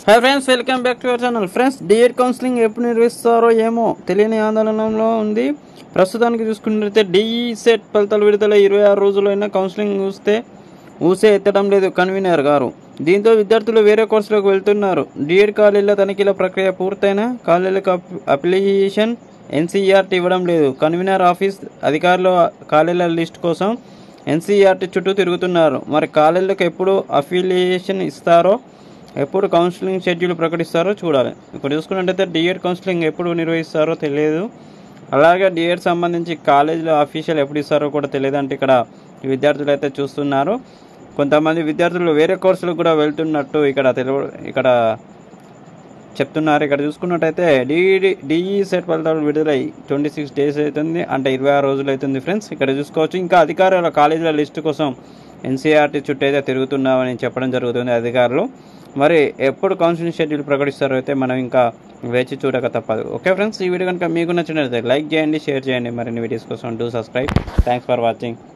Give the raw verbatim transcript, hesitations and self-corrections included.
Hi friends, welcome back to our channel. Friends, DEd counselling ఎప్పుడు నిర్వహిస్తారో ఏమో తెలియని ఆందోళనలో ఉంది. ప్రస్తుతానికి చూసుకున్నట్లయితే డిఈ సెట్ ఫలితాలు విడుదల ఇరవై ఆరు రోజులైనా కౌన్సిలింగ్ చూస్తే ఊసే ఎత్తడం లేదు కన్వీనర్ గారు. దీంతో విద్యార్థులు వేరే కోర్సులకు వెళ్తున్నారు. డిఎడ్ కాలేజీల తనిఖీల ప్రక్రియ పూర్తయిన కాలేజీలకు అప్లికేషన్ ఎన్సీఈఆర్టీ ఇవ్వడం లేదు. కన్వీనర్ ఆఫీస్ అధికారులు కాలేజీల లిస్ట్ కోసం ఎన్సీఈఆర్టీ చుట్టూ తిరుగుతున్నారు. మరి కాలేజీలకు ఎప్పుడు అఫిలియేషన్ ఇస్తారో, ఎప్పుడు కౌన్సిలింగ్ షెడ్యూల్ ప్రకటిస్తారో చూడాలి. ఇప్పుడు చూసుకున్నట్టయితే డిఎడ్ కౌన్సిలింగ్ ఎప్పుడు నిర్వహిస్తారో తెలియదు. అలాగే డిఎడ్ సంబంధించి కాలేజీలో అఫీషియల్ ఎప్పుడు ఇస్తారో కూడా తెలియదు. అంటే ఇక్కడ విద్యార్థులు అయితే చూస్తున్నారు. కొంతమంది విద్యార్థులు వేరే కోర్సులకు కూడా వెళ్తున్నట్టు ఇక్కడ తెలు ఇక్కడ చెప్తున్నారు. ఇక్కడ చూసుకున్నట్టయితే డిఈడి డిఈ సెట్ ఫలితాలు విడుదలై ట్వంటీ సిక్స్ డేస్ అవుతుంది, అంటే ఇరవై ఆరు రోజులు అవుతుంది ఫ్రెండ్స్. ఇక్కడ చూసుకోవచ్చు. ఇంకా అధికారుల కాలేజీల లిస్టు కోసం ఎన్సీఆర్టీ చుట్టూ అయితే తిరుగుతున్నామని చెప్పడం జరుగుతుంది అధికారులు. మరి ఎప్పుడు కౌన్సిలింగ్ షెడ్యూల్ ప్రకటిస్తారో అయితే మనం ఇంకా వేచి చూడక తప్పదు. ఓకే ఫ్రెండ్స్, ఈ వీడియో కనుక మీకు నచ్చినట్లయితే లైక్ చేయండి, షేర్ చేయండి. మరిన్ని వీడియోస్ కోసం do subscribe. Thanks for watching.